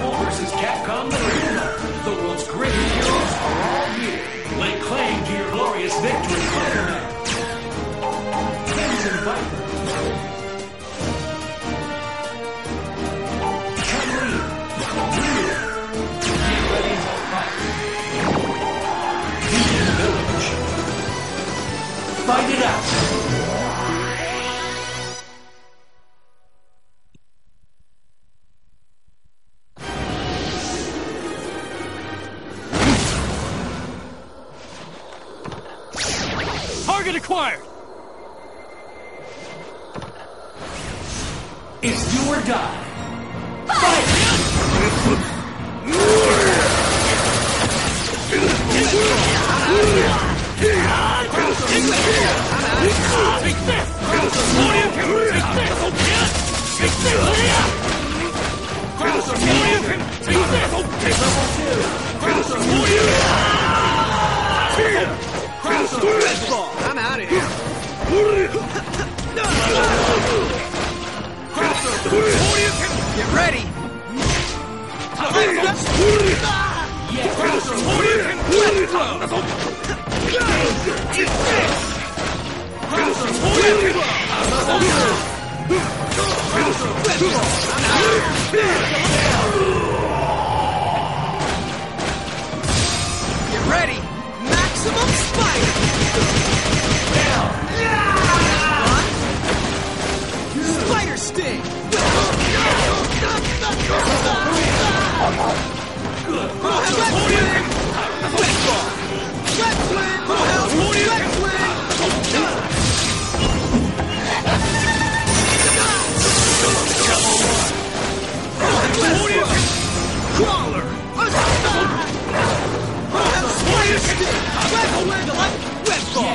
Skrull versus Capcom and Akuma. The world's greatest heroes are all here. Lay claim to your glorious victory, Spider-Man. Crimson Viper. Chun-Li. Get ready to fight. Eden Village. Fight it out. Target acquired! It's do or die. Fight! I'm out of here. Get ready. Get ready. Maximum Spider. Spider Sting! Crawler! Spider Sting! Web ball!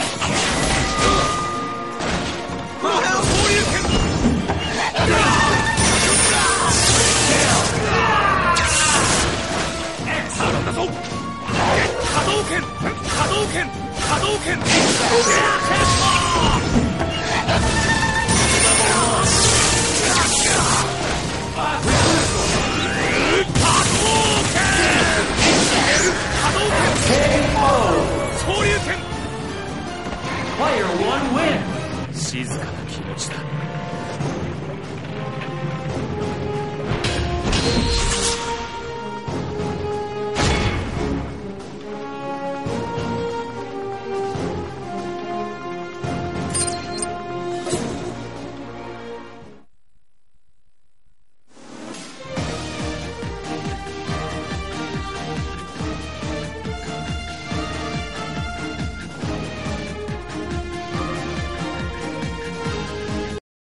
Player 1 wins. 静かな気持ちだ。